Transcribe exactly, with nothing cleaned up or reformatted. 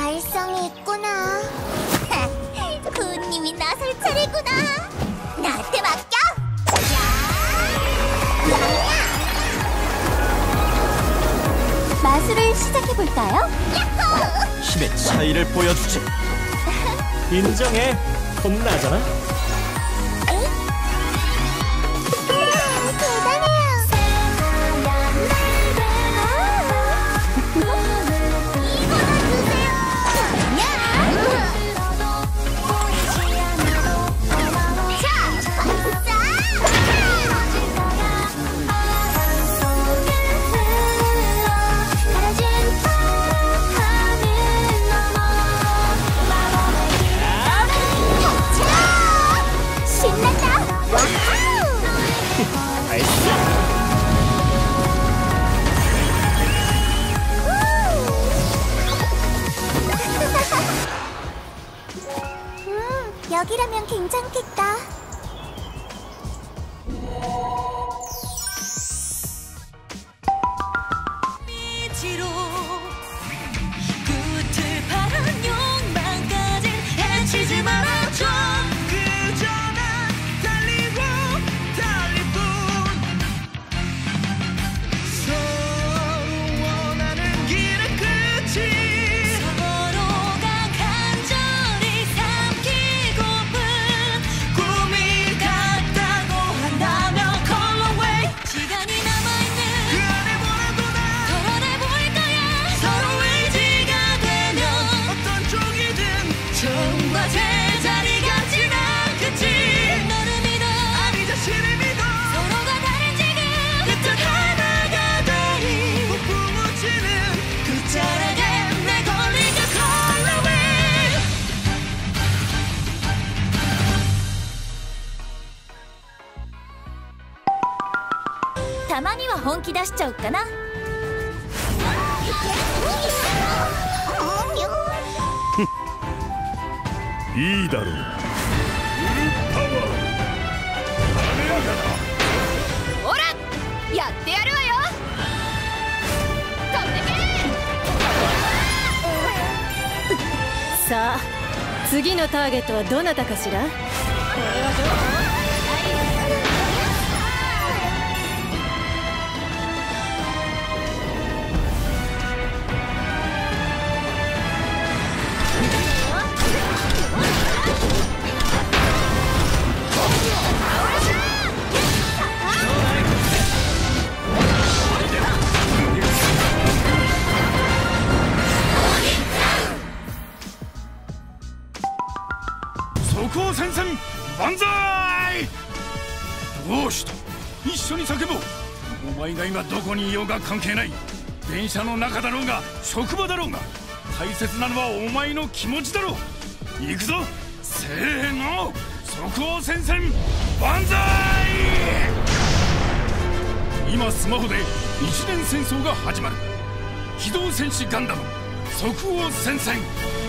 말썽이 있구나. 구은님이 나설 차례구나. 나한테 맡겨. 마술을 시작해볼까요? 야호! 힘의 차이를 보여주지. 인정해. 혼나잖아. 여기라면 괜찮겠다. 미치로 끝을 바란 욕망까지 해치지 말아줘. 그저 난 달리고 달리뿐 서로 원하는 길의 끝이 서로가 간절히 삼키고픈 꿈이 같다고 한다면 Call away. 시간이 남아있는 그 안에 뭐라도 다 덜어내볼 거야. 서로 의지가 되면 어떤 쪽이든 처음과 제자리가 지나겠지. 너를 믿어 아니 자신을 믿어. 서로가 다른 지금 끝은 하나가 되리. 폭풍 우치는 끝자락에 내 걸리가 Call away. たまには本気出しちゃおっかな。 いいだろう。 ほらやってやるわよ。飛んでけ。さあ次のターゲットはどなたかしら。これはどう？ そこを戦線万歳。どうした。一緒に叫ぼう。お前が今どこにいようが関係ない。電車の中だろうが職場だろうが大切なのはお前の気持ちだろう。行くぞ。せーの。そこを戦線万歳。今スマホで一年戦争が始まる。機動戦士ガンダム即応戦線。